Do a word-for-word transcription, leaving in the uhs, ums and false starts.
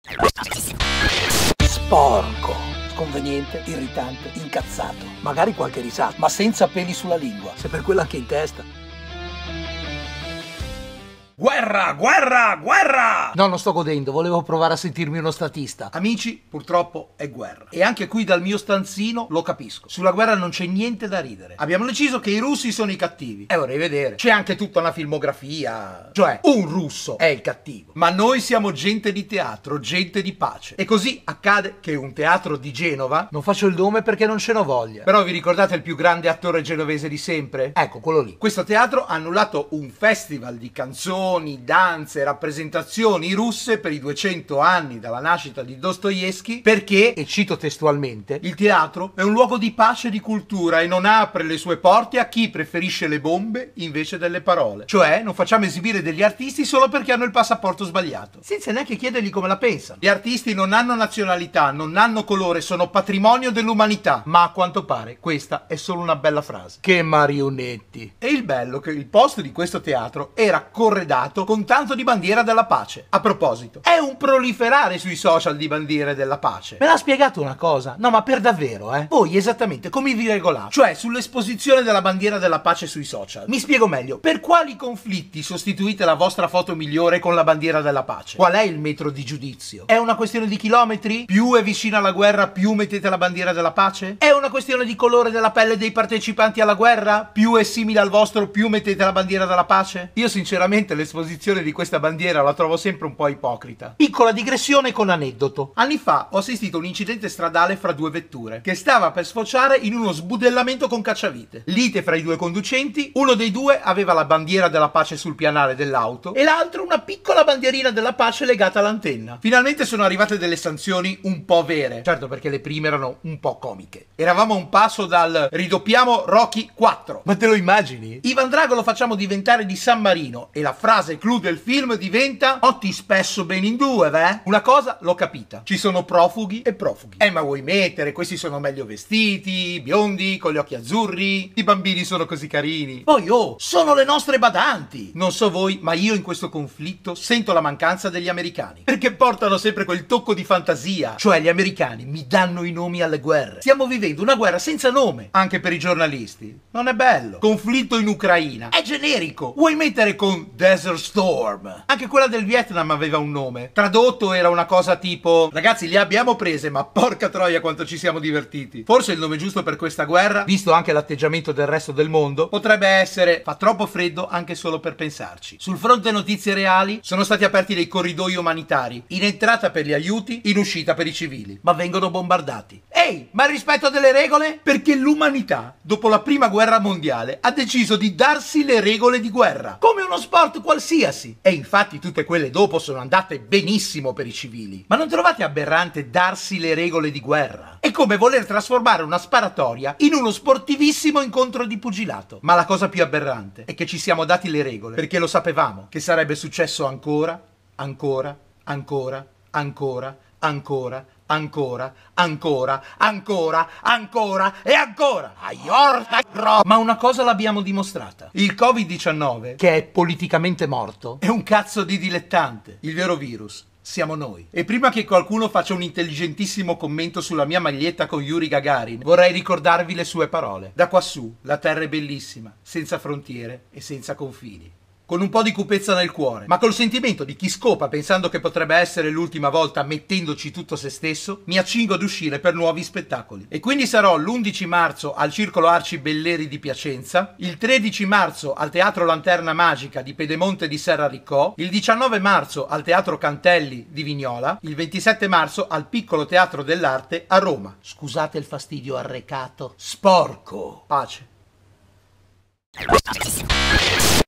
Sporco, sconveniente, irritante, incazzato, magari qualche risata, ma senza peli sulla lingua, se per quello anche in testa. Guerra, guerra, guerra! No, non sto godendo, volevo provare a sentirmi uno statista. Amici, purtroppo è guerra. E anche qui dal mio stanzino lo capisco. Sulla guerra non c'è niente da ridere. Abbiamo deciso che i russi sono i cattivi. E vorrei vedere. C'è anche tutta una filmografia. Cioè, un russo è il cattivo. Ma noi siamo gente di teatro, gente di pace. E così accade che un teatro di Genova... Non faccio il nome perché non ce n'ho voglia. Però vi ricordate il più grande attore genovese di sempre? Ecco, quello lì. Questo teatro ha annullato un festival di canzoni, danze, rappresentazioni russe per i duecento anni dalla nascita di Dostoevskij perché, e cito testualmente, il teatro è un luogo di pace e di cultura e non apre le sue porte a chi preferisce le bombe invece delle parole. Cioè, non facciamo esibire degli artisti solo perché hanno il passaporto sbagliato, senza neanche chiedergli come la pensano. Gli artisti non hanno nazionalità, non hanno colore, sono patrimonio dell'umanità. Ma a quanto pare questa è solo una bella frase. Che marionetti. E il bello che il post di questo teatro era corredato con tanto di bandiera della pace. A proposito, è un proliferare sui social di bandiere della pace. Me l'ha spiegato una cosa? No, ma per davvero, eh? Voi esattamente come vi regolate? Cioè, sull'esposizione della bandiera della pace sui social. Mi spiego meglio. Per quali conflitti sostituite la vostra foto migliore con la bandiera della pace? Qual è il metro di giudizio? È una questione di chilometri? Più è vicina alla guerra, più mettete la bandiera della pace? È una questione di colore della pelle dei partecipanti alla guerra? Più è simile al vostro, più mettete la bandiera della pace? Io sinceramente le l'esposizione di questa bandiera la trovo sempre un po' ipocrita. Piccola digressione con aneddoto. Anni fa ho assistito a un incidente stradale fra due vetture che stava per sfociare in uno sbudellamento con cacciavite. Lite fra i due conducenti, uno dei due aveva la bandiera della pace sul pianale dell'auto e l'altro una piccola bandierina della pace legata all'antenna. Finalmente sono arrivate delle sanzioni un po' vere. Certo, perché le prime erano un po' comiche. Eravamo a un passo dal ridoppiamo Rocky quattro. Ma te lo immagini? Ivan Drago lo facciamo diventare di San Marino e la frase clou del film diventa "Oh, ti spesso bene in due, beh?" Una cosa l'ho capita: ci sono profughi e profughi. Eh, ma vuoi mettere? Questi sono meglio vestiti, biondi, con gli occhi azzurri, i bambini sono così carini. Poi, oh, sono le nostre badanti. Non so voi, ma io in questo conflitto sento la mancanza degli americani, perché portano sempre quel tocco di fantasia. Cioè, gli americani mi danno i nomi alle guerre. Stiamo vivendo una guerra senza nome, anche per i giornalisti. Non è bello. Conflitto in Ucraina è generico. Vuoi mettere con Desert Storm? Anche quella del Vietnam aveva un nome. Tradotto era una cosa tipo "Ragazzi, li abbiamo prese, ma porca troia quanto ci siamo divertiti". Forse il nome giusto per questa guerra, visto anche l'atteggiamento del resto del mondo, potrebbe essere "Fa troppo freddo anche solo per pensarci". Sul fronte notizie reali sono stati aperti dei corridoi umanitari, in entrata per gli aiuti, in uscita per i civili, ma vengono bombardati. Ehi, ma il rispetto delle regole? Perché l'umanità, dopo la prima guerra mondiale, ha deciso di darsi le regole di guerra, come uno sport qualsiasi. E infatti tutte quelle dopo sono andate benissimo per i civili. Ma non trovate aberrante darsi le regole di guerra? È come voler trasformare una sparatoria in uno sportivissimo incontro di pugilato. Ma la cosa più aberrante è che ci siamo dati le regole perché lo sapevamo che sarebbe successo ancora, ancora, ancora, ancora, ancora, ancora, ancora, ancora, ancora e ancora. Ma una cosa l'abbiamo dimostrata: il covid diciannove, che è politicamente morto, è un cazzo di dilettante. Il vero virus siamo noi. E prima che qualcuno faccia un intelligentissimo commento sulla mia maglietta con Yuri Gagarin, vorrei ricordarvi le sue parole: da quassù la terra è bellissima, senza frontiere e senza confini. Con un po' di cupezza nel cuore, ma col sentimento di chi scopa pensando che potrebbe essere l'ultima volta mettendoci tutto se stesso, mi accingo ad uscire per nuovi spettacoli. E quindi sarò l'undici marzo al Circolo Arci Belleri di Piacenza, il tredici marzo al Teatro Lanterna Magica di Pedemonte di Serrariccò, il diciannove marzo al Teatro Cantelli di Vignola, il ventisette marzo al Piccolo Teatro dell'Arte a Roma. Scusate il fastidio arrecato. Sporco. Pace.